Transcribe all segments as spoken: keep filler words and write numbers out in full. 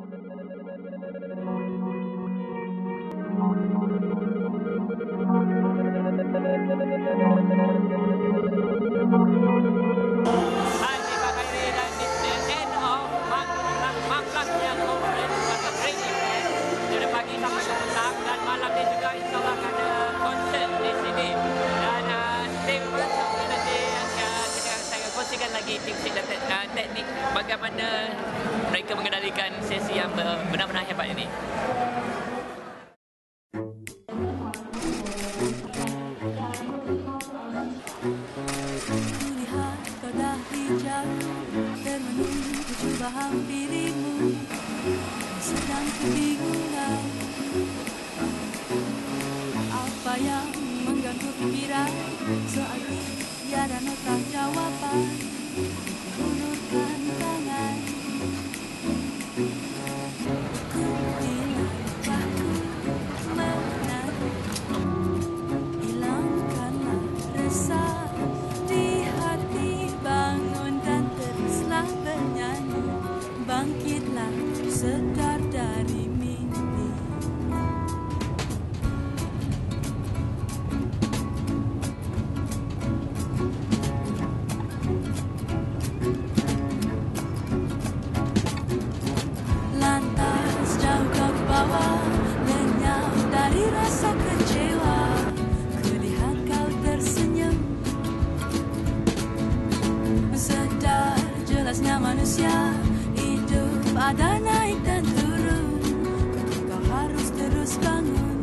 Lagi tips dan teknik bagaimana mereka mengendalikan sesi yang benar-benar hebat ini. Lihat kau dah hijau, termenung cuba hampirimu, sedang kebingungan. Apa yang mengganggu pikiran, soal tiada nota jawaban. Ulurkan tangan, bilangkah ku menari, hilangkanlah resah di hati, bangunkan teruslah bernyanyi, bangkitlah sedar dari mimpi. Lenyap dari rasa kecewa, kulihat kau tersenyum. Sedar jelasnya manusia, hidup ada naik dan turun, kau harus terus bangun.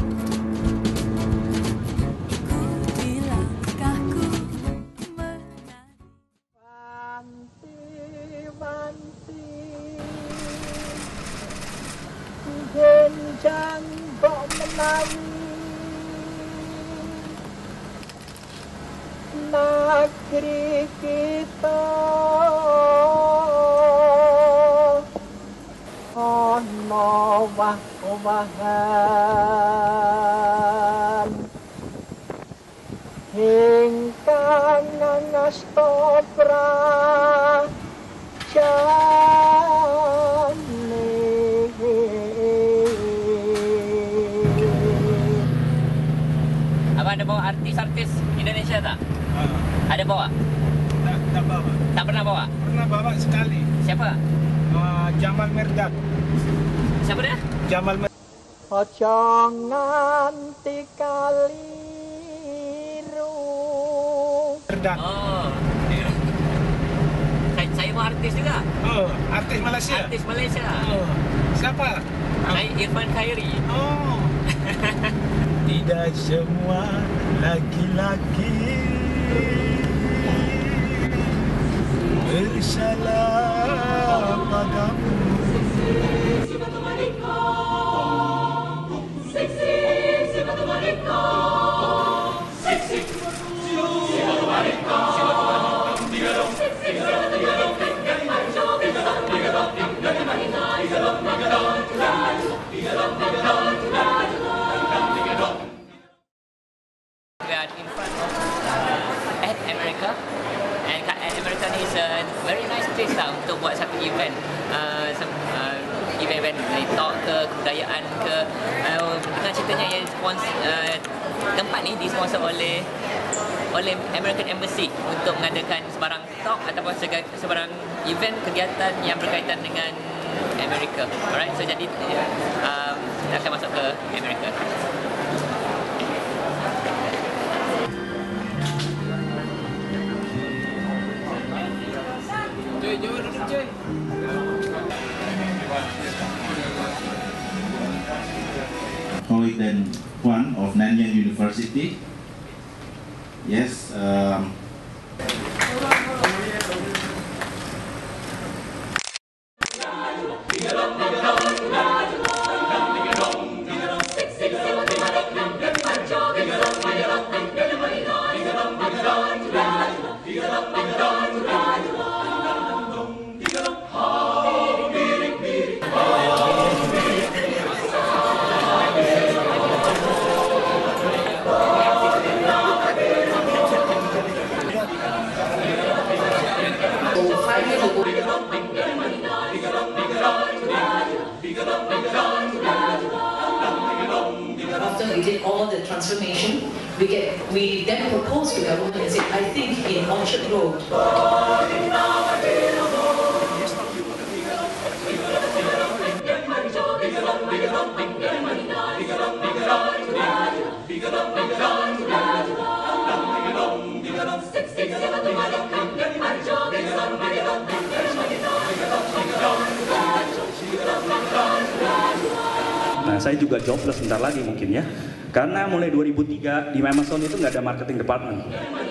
Ku bilangkah ku menari. Wanti-wanti Genjang kok menawi negeri kita, ono wah-wahan ingkang ngasta prajane. Abang ada bawa artis-artis Indonesia tak? Uh, Ada bawa? tak, tak bawa. Tak pernah bawa? Pernah bawa sekali. Siapa? Uh, Jamal Mirdad. Siapa dia? Jamal Mirdad. Aja nganti kaliru. Mirdad. Oh. Saya, saya mau artis juga. Oh, artis Malaysia. Artis Malaysia. Oh, siapa? Saya Irfan Khairi. Oh. Tidak semua laki-laki bersalah padamu. We are in front of uh, at America, and at America ni is a very nice place lah untuk buat satu event, uh, uh, event-event dari talk ke kebudayaan ke, uh, dengan ceritanya yang sponsor, uh, tempat ni disponsor oleh oleh American Embassy untuk mengadakan sebarang talk ataupun sebarang event kegiatan yang berkaitan dengan Amerika. Alright, so jadi um, kita akan masuk ke Amerika. Cuy, jom duduk cuy. College one of Nanyang University. Yes. Um, Big we did all the transformation, we get we then proposed to the government and said, I think in Orchard Road. Nah, saya juga jobless sebentar lagi mungkin ya. Karena mulai dua ribu tiga di Amazon itu nggak ada marketing department.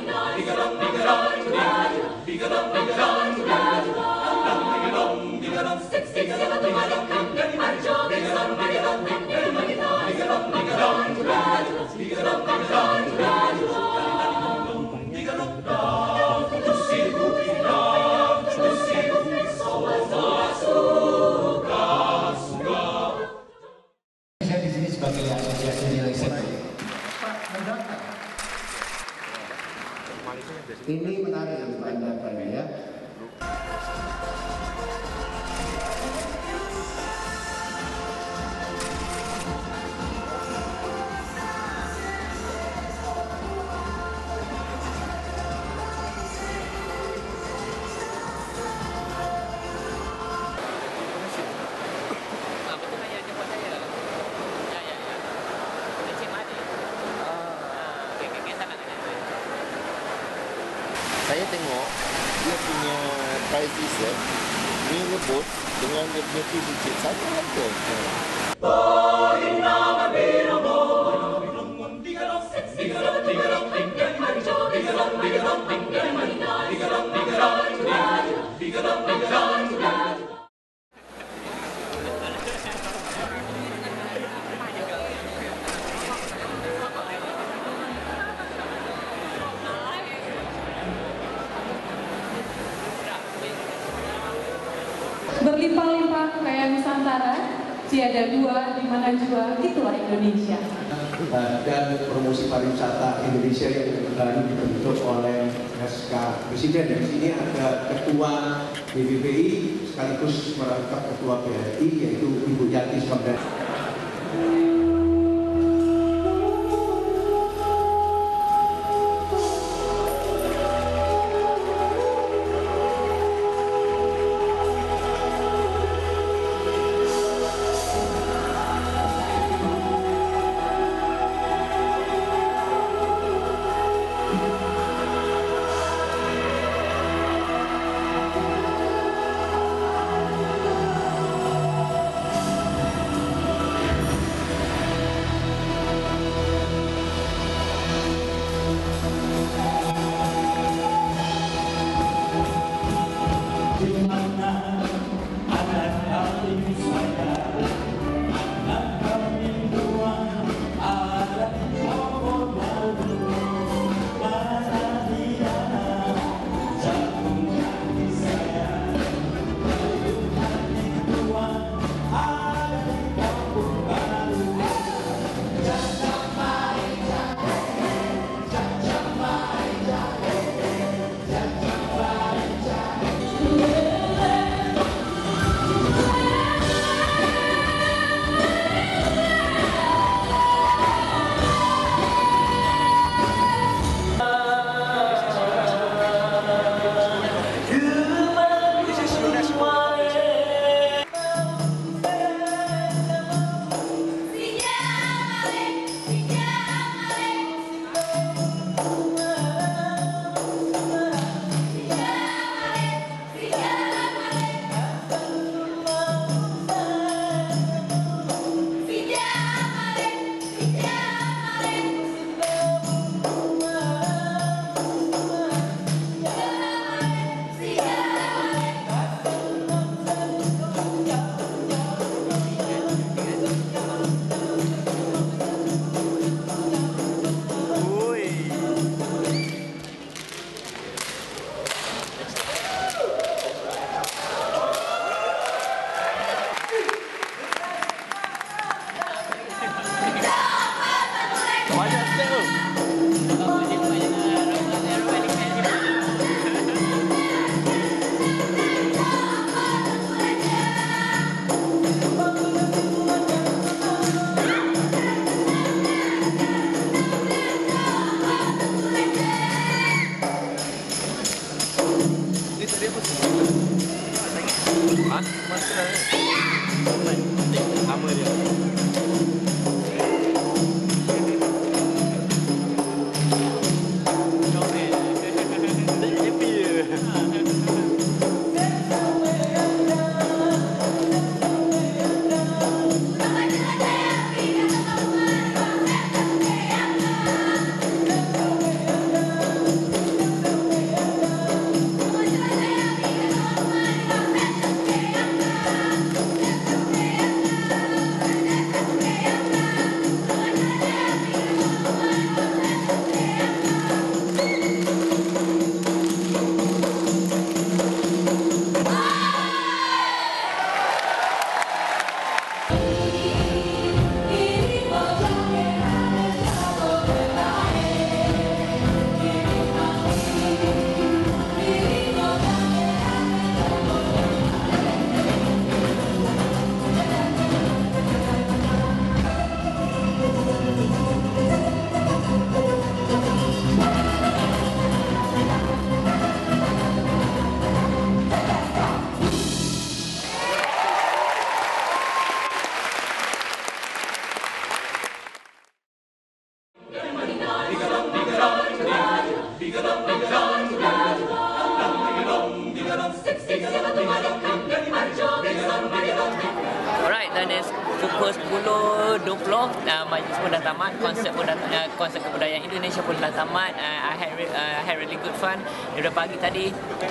Saya di sini sebagai asosiasi nilai seni. Ini menarik untuk Anda ya. Saya tengok dia punya price list, ni ngebut dengan dia punya fee budget sama harga. Berlimpah-limpah kayak Nusantara, tiada dua di mana jua, itulah Indonesia. Dan promosi pariwisata Indonesia yang baru dibentuk oleh S K Presiden. Di sini ada Ketua B B P I sekaligus merangkap Ketua B R I yaitu Ibu Yati Samdan. Ah, masa sama dia. Alright, dan it's pukul sepuluh dua puluh, uh, majlis pun dah tamat, konsert pun dah, uh, konsert kebudayaan Indonesia pun dah tamat. uh, I had re- uh, had really good fun. Daripada pagi tadi,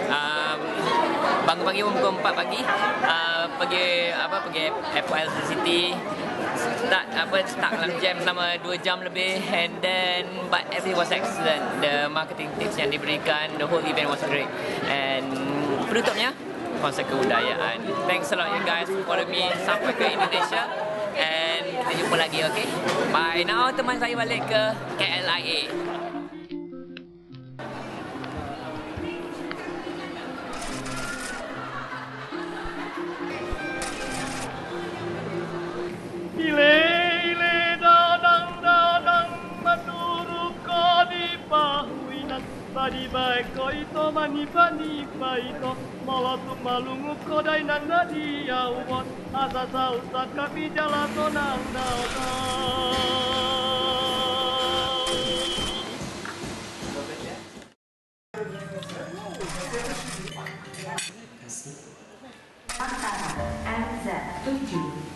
um, bangun pagi pun pukul empat pagi, uh, pergi apa pergi Airport L C City, start apa start dalam jam selama dua jam lebih, and then but everything was excellent. The marketing tips yang diberikan, the whole event was great. And penutupnya konsert kebudayaan. Thanks a lot you guys for following me sampai ke Indonesia, and kita jumpa lagi, okay? Bye. Now teman saya balik ke K L I A. Ile ile dadang dadang maturu ko di pahuinan padi baik ko ito manipa nipa ito malatung malungu ko dai nanda di awat asa sausa kami jalato nang Antara N Z tujuh